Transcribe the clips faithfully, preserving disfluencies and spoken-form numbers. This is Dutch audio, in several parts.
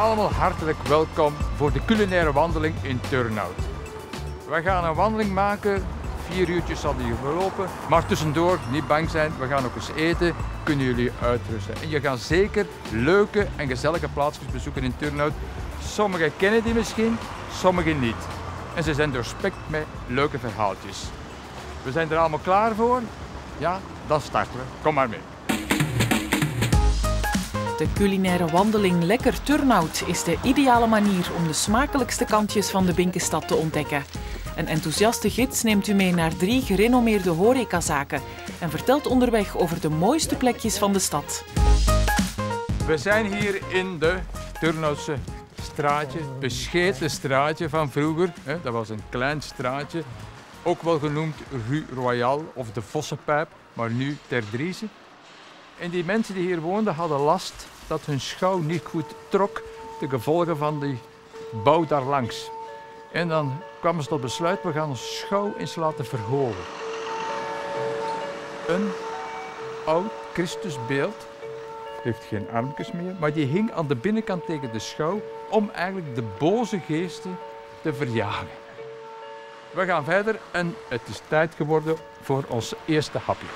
allemaal hartelijk welkom voor de culinaire wandeling in Turnhout. We gaan een wandeling maken, vier uurtjes zal die verlopen, maar tussendoor niet bang zijn, we gaan ook eens eten, kunnen jullie uitrusten. En je gaat zeker leuke en gezellige plaatsjes bezoeken in Turnhout. Sommigen kennen die misschien, sommigen niet. En ze zijn doorspekt met leuke verhaaltjes. We zijn er allemaal klaar voor? Ja, dan starten we. Kom maar mee. De culinaire wandeling Lekker Turnhout is de ideale manier om de smakelijkste kantjes van de Binkestad te ontdekken. Een enthousiaste gids neemt u mee naar drie gerenommeerde horecazaken en vertelt onderweg over de mooiste plekjes van de stad. We zijn hier in de Turnhoutse straatje, het bescheten straatje van vroeger. Dat was een klein straatje, ook wel genoemd Rue Royale of de Vossenpijp, maar nu Ter Driese. En die mensen die hier woonden hadden last dat hun schouw niet goed trok ten gevolge van die bouw daar langs. En dan kwamen ze tot besluit, we gaan ons schouw eens laten verhogen. Een oud Christusbeeld, heeft geen armpjes meer, maar die hing aan de binnenkant tegen de schouw om eigenlijk de boze geesten te verjagen. We gaan verder en het is tijd geworden voor ons eerste hapje.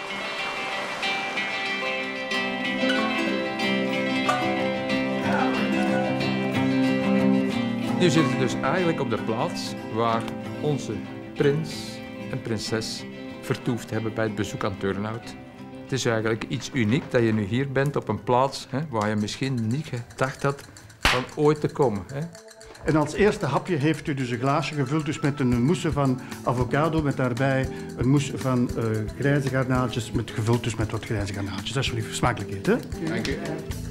Nu zitten we dus eigenlijk op de plaats waar onze prins en prinses vertoefd hebben bij het bezoek aan Turnhout. Het is eigenlijk iets uniek dat je nu hier bent op een plaats hè, waar je misschien niet gedacht had van ooit te komen. Hè. En als eerste hapje heeft u dus een glaasje gevuld dus met een mousse van avocado, met daarbij een mousse van uh, grijze garnaaltjes, met, gevuld dus met wat grijze garnaaltjes. Alsjeblieft, smakelijk eten. Dank u.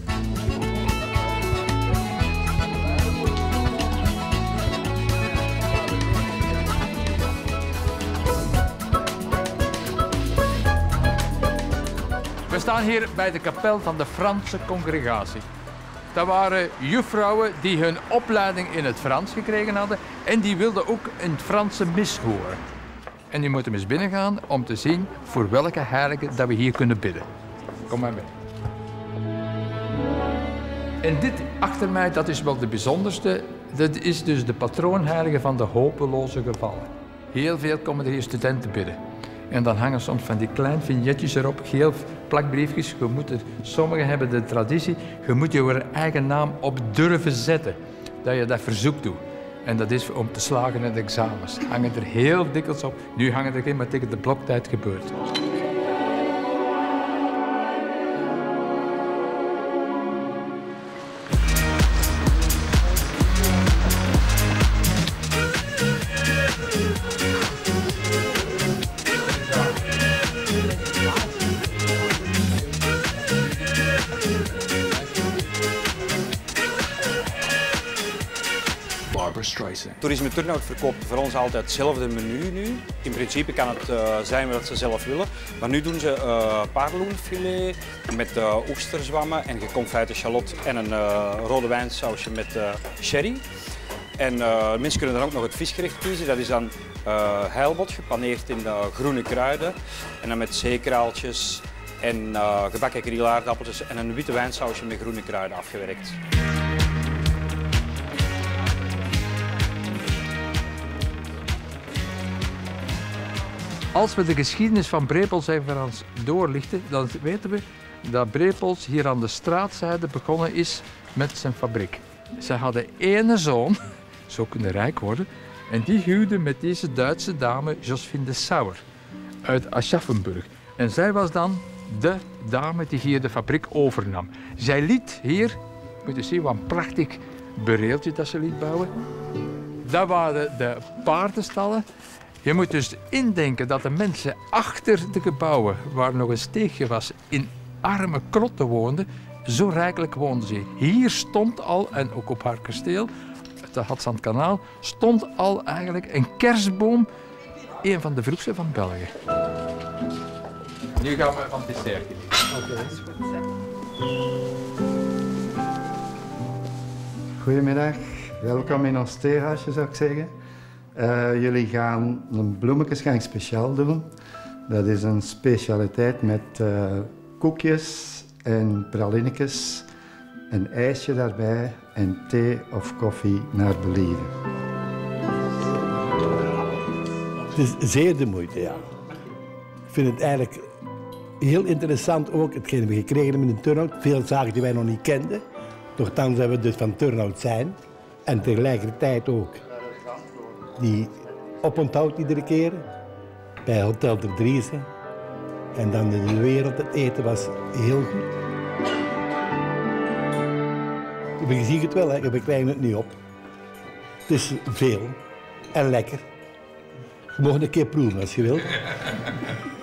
We staan hier bij de kapel van de Franse congregatie. Dat waren juffrouwen die hun opleiding in het Frans gekregen hadden en die wilden ook een Franse mis horen. En die moeten eens binnen gaan om te zien voor welke heilige dat we hier kunnen bidden. Kom maar mee. En dit achter mij, dat is wel de bijzonderste. Dat is dus de patroonheilige van de hopeloze gevallen. Heel veel komen er hier studenten bidden. En dan hangen soms van die kleine vignetjes erop, geel plakbriefjes. Je moet er, sommigen hebben de traditie, je moet je eigen naam op durven zetten. Dat je dat verzoek doet. En dat is om te slagen in de examens. Hangen er heel dikwijls op. Nu hangen er geen, maar tegen de bloktijd gebeurt. Toerisme Turnhout verkoopt voor ons altijd hetzelfde menu nu. In principe kan het uh, zijn wat ze zelf willen. Maar nu doen ze uh, paardenfilet met uh, oesterzwammen en geconfijte shallot en een uh, rode wijnsausje met uh, sherry. En uh, mensen kunnen dan ook nog het visgerecht kiezen. Dat is dan uh, heilbot gepaneerd in uh, groene kruiden. En dan met zeekraaltjes en uh, gebakken grillaardappeltjes en een witte wijnsausje met groene kruiden afgewerkt. Als we de geschiedenis van Brepels even aan ons doorlichten, dan weten we dat Brepels hier aan de straatzijde begonnen is met zijn fabriek. Ze hadden één zoon, zo kunnen rijk worden, en die huwde met deze Duitse dame Josephine de Sauer uit Aschaffenburg. En zij was dan de dame die hier de fabriek overnam. Zij liet hier, moet je zien wat een prachtig bureeltje dat ze liet bouwen. Dat waren de paardenstallen. Je moet dus indenken dat de mensen achter de gebouwen, waar nog een steegje was, in arme krotten woonden. Zo rijkelijk woonden ze. Hier stond al, en ook op haar kasteel, het Hatszandkanaal, stond al eigenlijk een kerstboom, een van de vroegste van België. Nu gaan we van het dessert genieten. Oké, dat is goed. Goedemiddag, welkom in ons theehuisje zou ik zeggen. Uh, jullie gaan een bloemengeschenk speciaal doen. Dat is een specialiteit met uh, koekjes en pralinetjes een ijsje daarbij en thee of koffie naar believen. Het is zeer de moeite, ja. Ik vind het eigenlijk heel interessant ook, hetgeen we gekregen hebben in de turnout. Veel zaken die wij nog niet kenden. Nochtans hebben we dus van turnout zijn. En tegelijkertijd ook die oponthoud iedere keer. Bij Hotel Ter Driese. En dan in de wereld, het eten was heel goed. Je ziet het wel, hè? We krijgen het niet op. Het is veel en lekker. Je mag een keer proeven als je wilt.